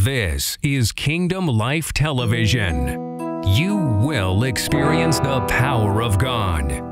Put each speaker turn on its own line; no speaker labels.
This is Kingdom Life Television. You will experience the power of God.